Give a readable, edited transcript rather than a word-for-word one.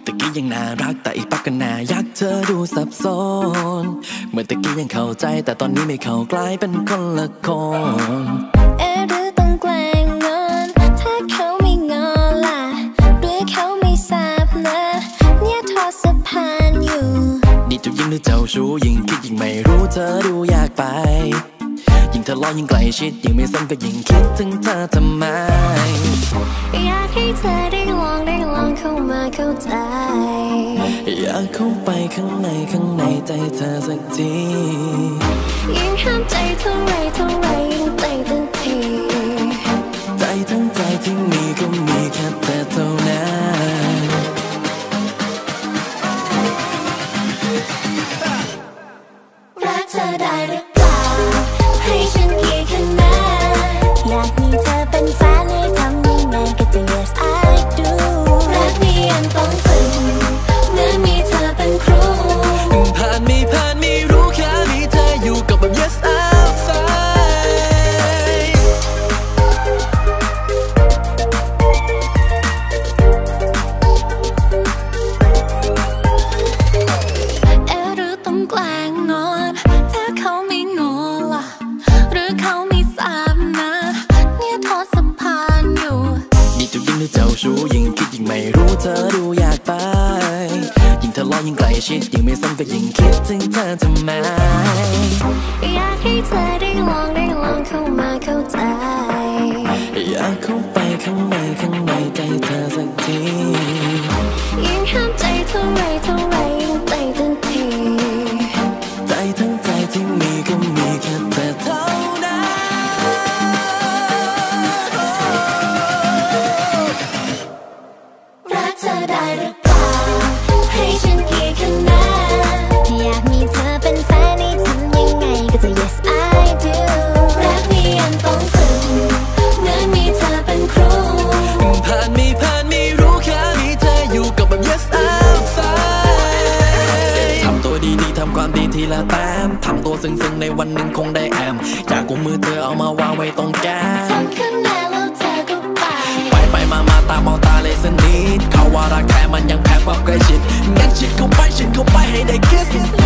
อตะกี้ยังน่ารักแต่อีกปักก็น่ายักเธอดูสับสนเมื่อตะกี้ยังเข้าใจแต่ตอนนี้ไม่เข้ากลายเป็นคนละคนหรือต้องแกล้งงอนถ้าเขาไม่งอล่ะหรือเขาไม่ทราบนะเนี่ยทอดสะพานอยู่นี่เจ้ายิ่งหรือเจ้าชู้ยิ่งคิดยิ่งไม่รู้เธอดูอยากไปยิ่งทะเลาะยิ่งใกล้ชิดยิ่งไม่สนก็ยิ่งคิดถึงเธอทำไมอยากให้เธอได้ลองเข้ามาเข้าใจอยากเข้าไปข้างในใจเธอสักทียิ่งห้ามใจเท่าไรยิ่งใจเต็มทีใจทั้งใจที่มีก็มีแค่เธอเท่านั้นรักเธอได้หรือเปล่าให้ฉันกี่คะแนนอยากมีเธอเป็นแฟนให้ทำยังไงก็จะ yes I do รักนี้ยังต้องฝึกเมื่อมีเธอเป็นครูผ่านมีรู้แค่มีเธออยู่กับแบบ yes I'm fine หรือต้องแกล้งงอนถ้าเขาไม่งอล่ะหรือเขาไม่ทราบนะเนี่ยทอดสะพานอยู่นี่เจ้ายิ่งหรือเจ้าชู้ยิ่งคิดยิ่งไม่รู้เธอดูอยากไปยิ่งทะเลาะยิ่งใกล้ชิดยิ่งไม่สนก็ยิ่งคิดถึงเธอทำไมอยากให้เธอได้ลองเข้ามาเข้าใจอยากเข้าไปข้างในใจเธอสักทียิ่งห้ามใจเท่าไรยิ่งใจเต็มทีใจทั้งใจที่มีก็มีแค่เธอเท่านั้นรักเธอได้หรือเปล่าให้ฉันกี่คะแนนอยากมีเธอเป็นแฟนให้ทำยังไงก็จะ yes I do รักนี้ยังต้องฝึกเมื่อมีเธอเป็นครูผ่านมีรู้แค่มีเธออยู่กับแบบ yes I'm fine ทำตัวดีทำความดีทีละแต้มทำตัวซึ้งในวันหนึ่งคงได้แอมอยากกุมมือเธอเอามาวางไว้ตรงแก้มทำขึ้นแล้วเธอก็ไปมาตามองตาเลยสนิทเขาว่ารักแท้มันยังแพ้ความใกล้ชิดงั้นชิดเข้าไปให้ได้คิส